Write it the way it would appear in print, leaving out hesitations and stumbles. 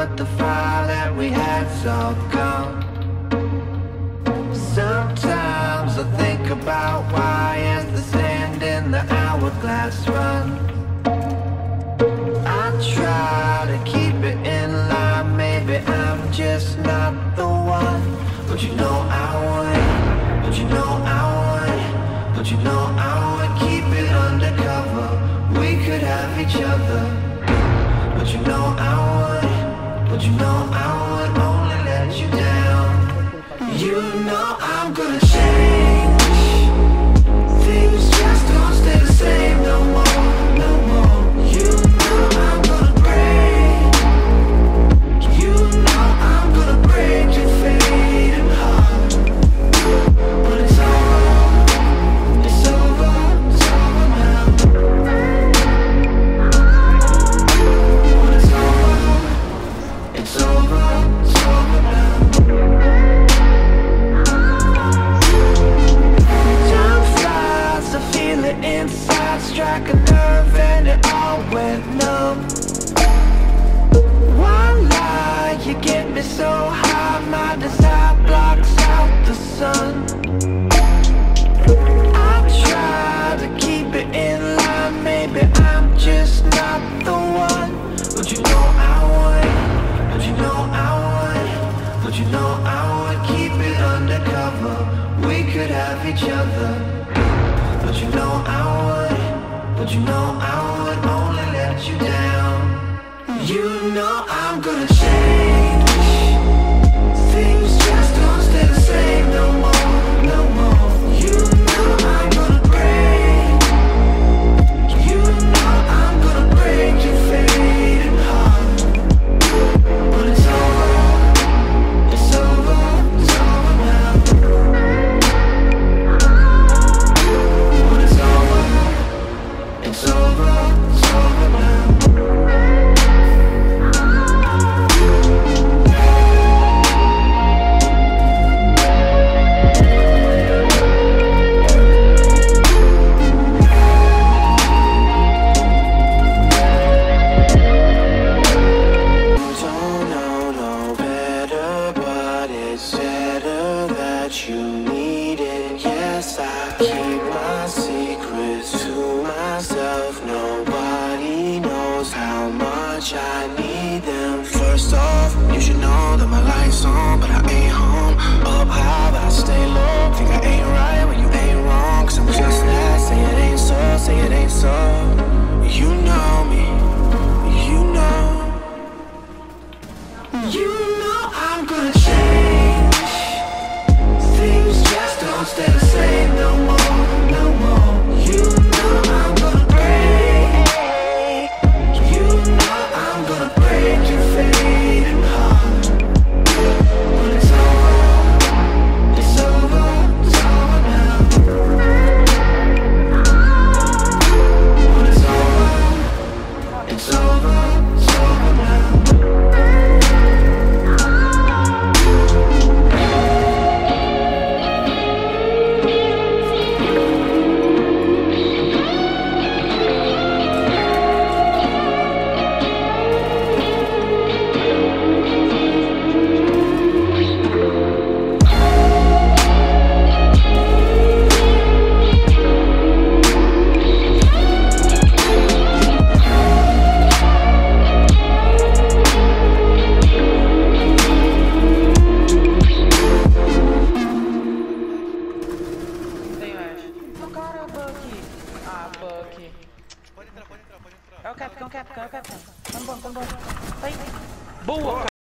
but the fire that we had's all gone. Sometimes I think about why as the sand in the hourglass run. I try to keep it in line, maybe I'm just not the one. But you know I would, but you know I would, but you know I would keep it undercover. We could have each other. But you know I would, but you know I would only let you down. You know I'm gonna change. Things just don't stay the same no more, no more. You know I'm gonna break. You know I'm gonna break your fading heart. But it's over, it's over, it's over now. But it's over, it's over, it's over now. Time flies, I feel it inside, strike a nerve and it all went numb. One lie, you get me so high, my desire blocks out the sun. I try to keep it in line, maybe I'm just not the one. But you know I would, but you know I would, but you know I would keep it undercover. We could have each other. But you know I would, but you know I would only let you down. You know I'm gonna change. Things just don't stay the same no more, no more. You know I'm gonna break. You know I'm gonna break your fading heart. But it's over, it's over, it's over now. But it's over, it's over, it's over now. Don't know no better, but it's better that you need it. Yes, I keep my secrets to myself. Nobody knows how much I need them. First off, you should know that my light's on, but I ain't home. Up high, but I stay low. Think I ain't right when you ain't wrong. Cause I'm just that, say it ain't so, say it ain't so. You know me, you know. You know I'm gonna change. Things just don't stay the same no more, no more. You know I'm gonna break. You know I'm gonna break your fading heart. But it's over, it's over, it's over now. But it's over, it's over, it's over now. É o Capcom, é o Capcom. Tá bom, tá bom. Aí. Boa, cara.